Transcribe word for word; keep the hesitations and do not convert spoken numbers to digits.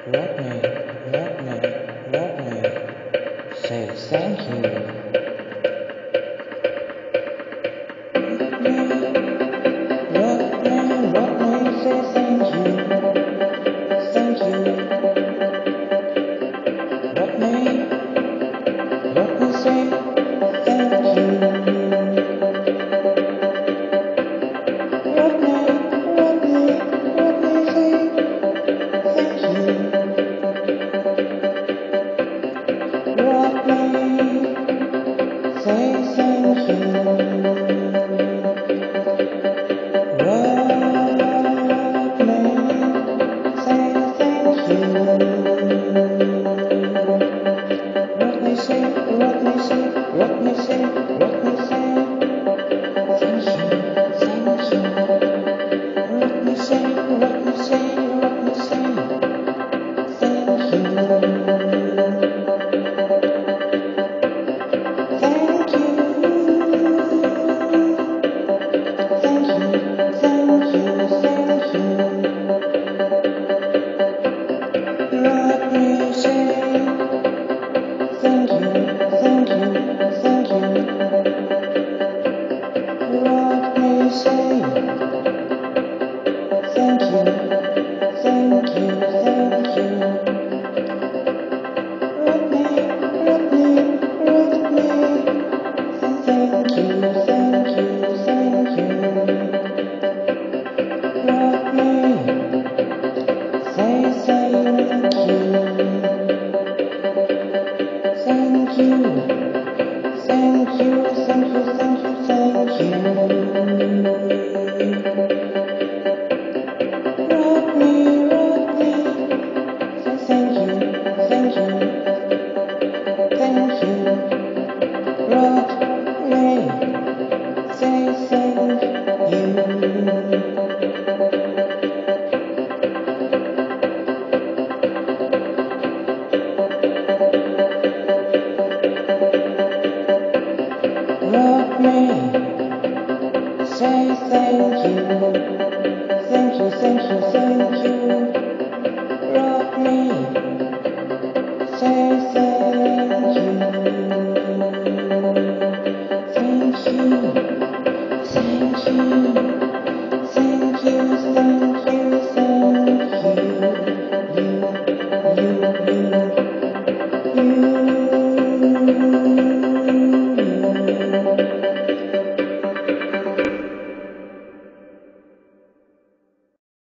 Rodney, Rodney, Rodney, say thank you. Rodney, Rodney, say thank you. Thank you. Rodney, Rodney, say thank you. Rodney, Rodney, Rodney, say thank you. Rodney, say thank you. Rodney, say Rodney, say Rodney, say Rodney, say thank you, thank you. Rodney, say Rodney, say Rodney, say thank you. Thank you. Thank you, thank you, thank you. Rodney, say thank you, thank you, thank you. Rodney, say thank you, thank you, thank you. Rodney, Rodney, Rodney, thank you, thank you, thank you. Rodney, say thank you.